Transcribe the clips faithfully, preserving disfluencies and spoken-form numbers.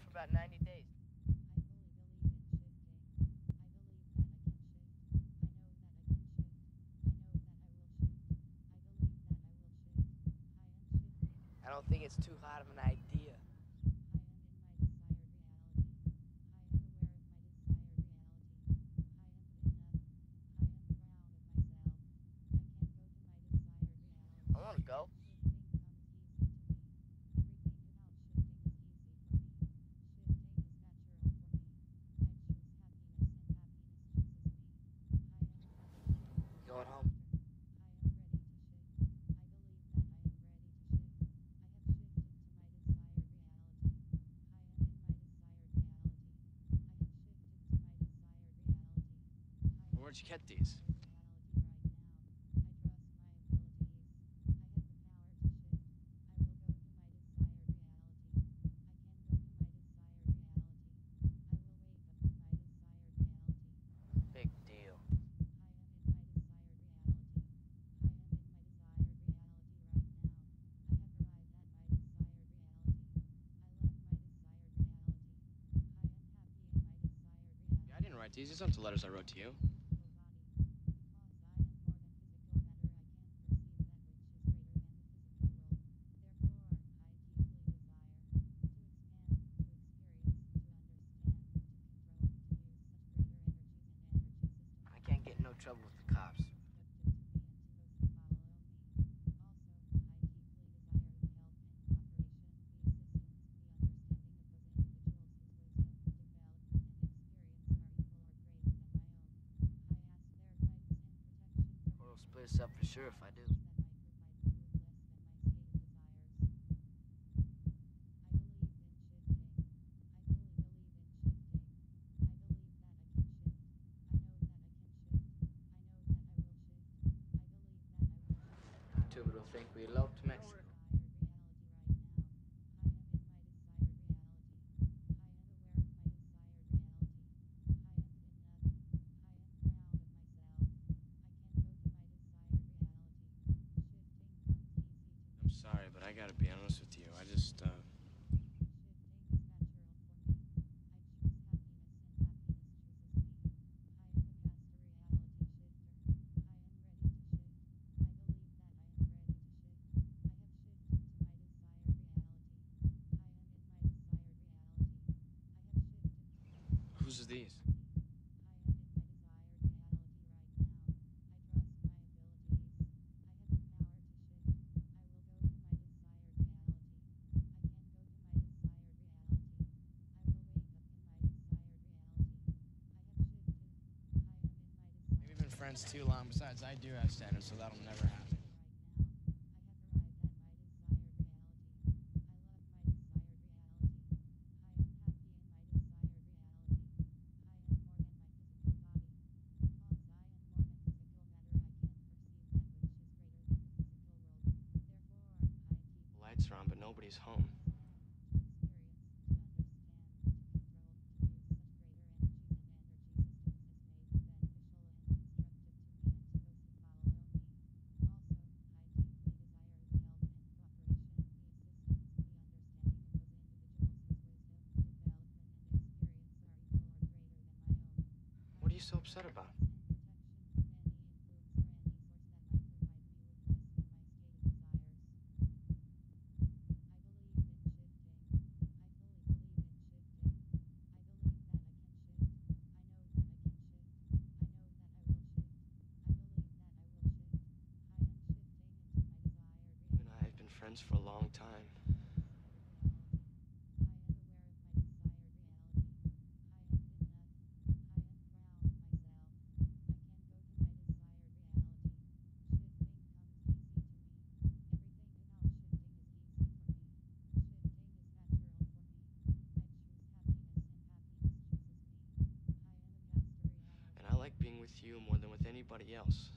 for about ninety days. I don't think it's too hard of an idea. I want to go. Going home. Where'd you get these? Big deal. Yeah, I didn't write these. These aren't the letters I wrote to you. I can't get in no trouble with the cops. Or it'll split us up for sure if I do. Two will think we eloped to Mexico. I'm sorry, but I gotta be honest with you. I just, uh... Whose are these? We've been friends too long. Besides, I do have standards, so that'll never happen. The lights are on, but nobody's home. What are you so upset about? You and I have been friends for a long time. And I like being with you more than with anybody else.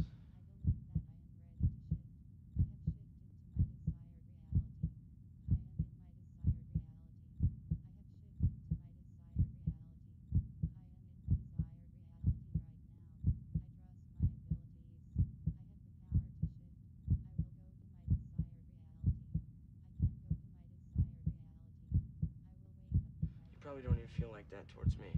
You probably don't even feel like that towards me.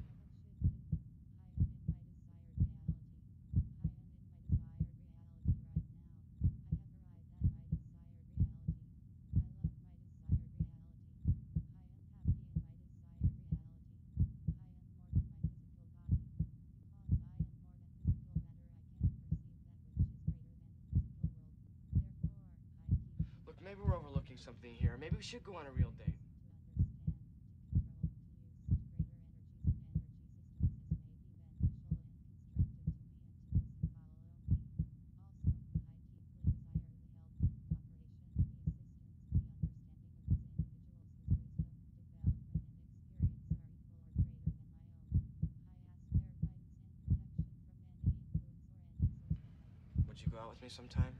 Look, maybe we're overlooking something here. Maybe we should go on a real date. Would you go out with me sometime?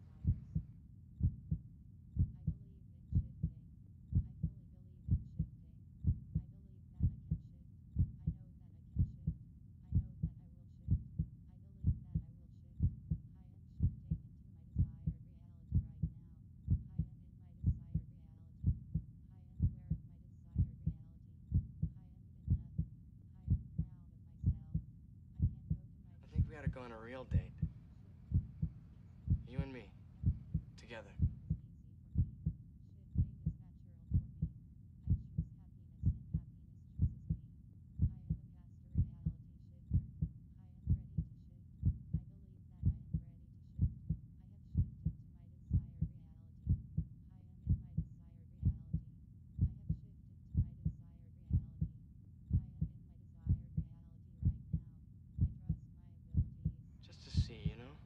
I think we gotta go on a real date. You and me. Together. Just to see, you know?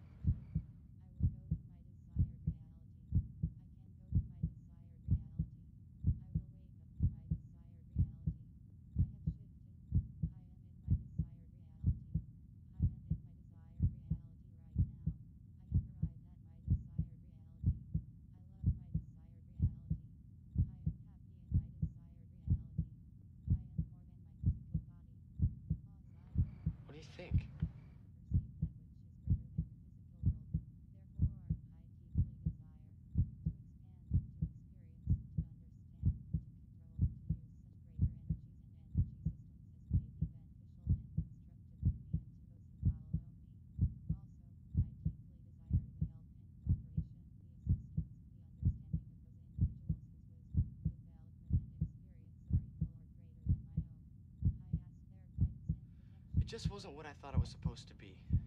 What do you think? It just wasn't what I thought it was supposed to be.